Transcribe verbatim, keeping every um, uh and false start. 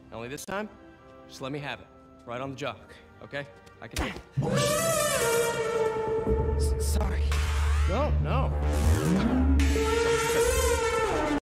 Only this time, just let me have it. Right on the job, okay? I can... S- sorry. No, no.